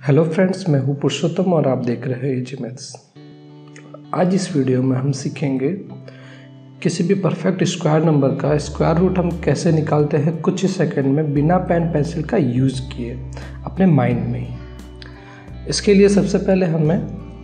Hello friends, मैं हूँ पुरुषोत्तम और आप देख रहे हैं इजी मैथ्स। आज इस वीडियो में हम सीखेंगे किसी भी परफेक्ट स्क्वायर नंबर का स्क्वायर रूट हम कैसे निकालते हैं कुछ ही सेकंड में बिना पेन पेंसिल का यूज़ किए अपने माइंड में ही। इसके लिए सबसे पहले हमें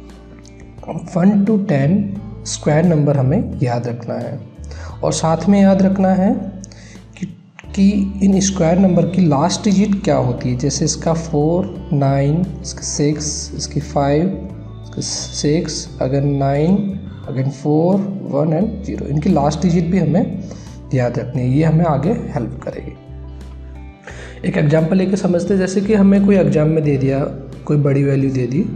1 to 10 स्क्वायर नंबर हमें याद रखना है और साथ में याद रखना है कि इन स्क्वायर नंबर की लास्ट डिजिट क्या होती है। जैसे इसका 4, 9, इसका 6, इसकी 5, इसका 6, अगर 9, अगर 4, 1 एंड 0, इनकी लास्ट डिजिट भी हमें याद रखनी है। ये हमें आगे हेल्प करेगी। एक एग्जांपल लेके समझते हैं। जैसे कि हमें कोई एग्जाम में दे दिया, कोई बड़ी वैल्यू दे दी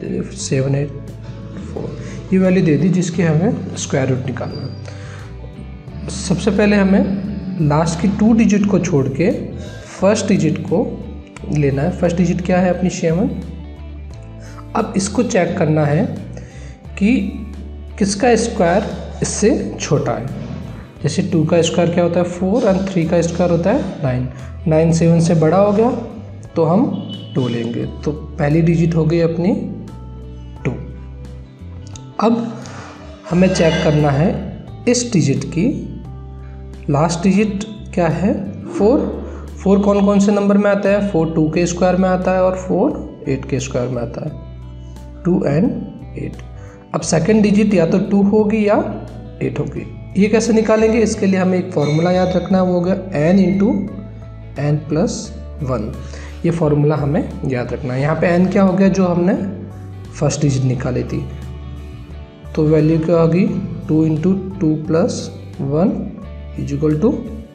784, ये वैल्यू दे दी जिसकी हमें स्क्वायर रूट निकालना है। सबसे पहले हमें लास्ट की 2 डिजिट को छोड़ के फर्स्ट डिजिट को लेना है। फर्स्ट डिजिट क्या है अपनी 7। अब इसको चेक करना है कि किसका स्क्वायर इससे छोटा है। जैसे 2 का स्क्वायर क्या होता है 4 और 3 का स्क्वायर होता है 9। 9 7 से बड़ा हो गया तो हम 2 लेंगे। तो पहली डिजिट हो गई अपनी 2। अब हमें चेक करना है इस डिजिट की लास्ट डिजिट क्या है 4। 4 कौन कौन से नंबर में आता है? 4 2 के स्क्वायर में आता है और 4 8 के स्क्वायर में आता है, 2 and 8। अब सेकंड डिजिट या तो 2 होगी या 8 होगी। ये कैसे निकालेंगे? इसके लिए हमें एक फॉर्मूला याद रखना है, वो होगा n इंटू n प्लस 1। ये फॉर्मूला हमें याद रखना है। यहाँ पे n क्या हो गया जो हमने फर्स्ट डिजिट निकाली थी, तो वैल्यू क्या होगी 2 into 2 plus 1 is equal to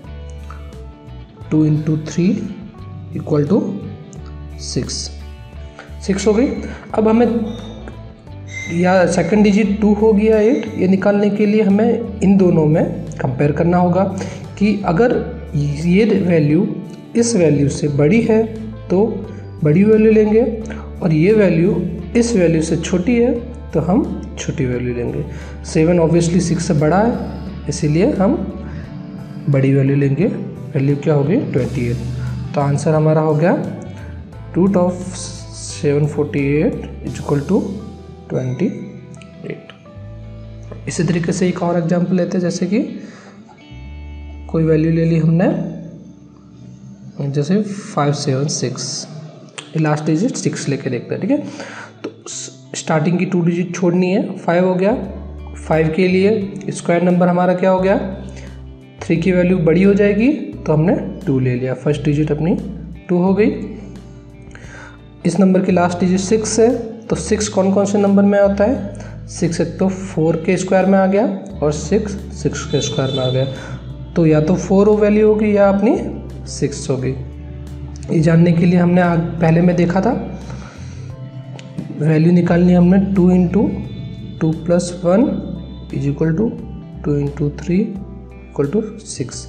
2 into 3 equal to 6 हो गई। अब हमें या सेकंड डिजिट 2 होगी या 8, ये निकालने के लिए हमें इन दोनों में कंपेयर करना होगा कि अगर ये वैल्यू इस वैल्यू से बड़ी है तो बड़ी वैल्यू लेंगे और ये वैल्यू इस वैल्यू से छोटी है तो हम छोटी वैल्यू लेंगे। 7 ऑब्वियसली 6 से बड़ा है, इसीलिए हम बड़ी वैल्यू लेंगे। वैल्यू क्या होगी 28। तो आंसर हमारा हो गया root of 748 is equal to 28। इसी तरीके से एक और एग्जांपल लेते हैं। जैसे कि कोई वैल्यू ले ली हमने, जैसे 576, लास्ट डिजिट 6 लेके देखते हैं। ठीक है, तो स्टार्टिंग की 2 डिजिट छोड़नी है। 5 हो गया। 5 के लिए स्क्वायर नंबर हमारा क्या हो गया 3 की वैल्यू बड़ी हो जाएगी तो हमने 2 ले लिया। फर्स्ट डिजिट अपनी 2 हो गई। इस नंबर की लास्ट डिजिट 6 है, तो 6 कौन कौन से नंबर में आता है? 6 एक तो 4 के स्क्वायर में आ गया और 6 के स्क्वायर में आ गया। तो या तो 4 वैल्यू होगी या अपनी 6 होगी। ये जानने के लिए हमने पहले में देखा था, वैल्यू निकालनी हमने 2 into 2 plus 1 is equal to 2 into 3 equal to 6।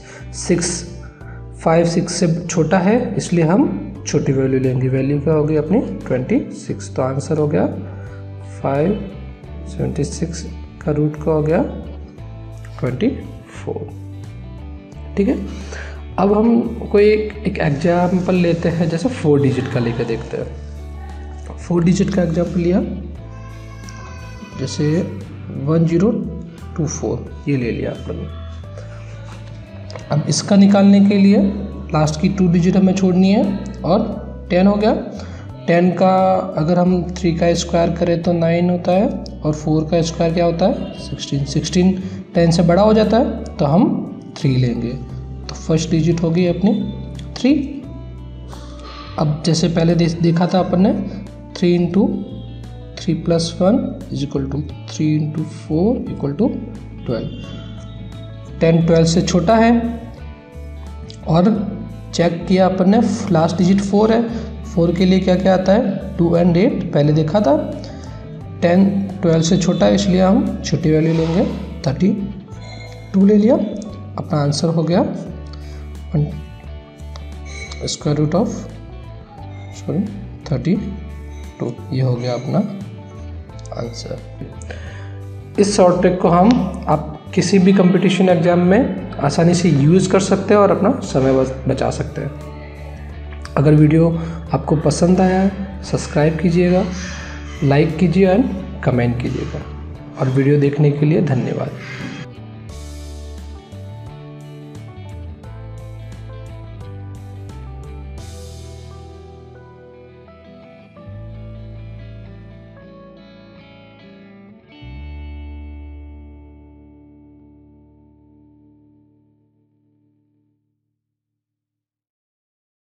5 6 से छोटा है इसलिए हम छोटी वैल्यू लेंगे। वैल्यू क्या होगी अपनी 26। तो आंसर हो गया 576 का रूट का हो गया 24। ठीक है, अब हम कोई एक एग्जाम्पल लेते हैं। जैसे 4 डिजिट का लेकर देखते हैं। 4 डिजिट का एग्जाम्पल लिया, जैसे 1024 ये ले लिया अपन। अब इसका निकालने के लिए लास्ट की 2 डिजिट हमें छोड़नी है और 10 हो गया। 10 का अगर हम 3 का स्क्वायर करें तो 9 होता है और 4 का स्क्वायर क्या होता है 16। 16 10 से बड़ा हो जाता है तो हम 3 लेंगे। तो फर्स्ट डिजिट होगी अपनी 3। अब जैसे पहले देखा था अपन ने 3 into 3 plus 1 is equal to 3 into 4 equal to 12। 10 12 से छोटा है और चेक किया अपन ने लास्ट डिजिट 4 है। 4 के लिए क्या क्या आता है 2 and 8 पहले देखा था। 10 12 से छोटा है इसलिए हम छोटी वैल्यू लेंगे। 32 ले लिया। अपना आंसर हो गया स्क्वायर रूट ऑफ 32। ये हो गया अपना आंसर। इस शॉर्ट ट्रिक को हम आप किसी भी कंपटीशन एग्जाम में आसानी से यूज़ कर सकते हैं और अपना समय बचा सकते हैं। अगर वीडियो आपको पसंद आया है सब्सक्राइब कीजिएगा, लाइक कीजिए एंड कमेंट कीजिएगा। और वीडियो देखने के लिए धन्यवाद।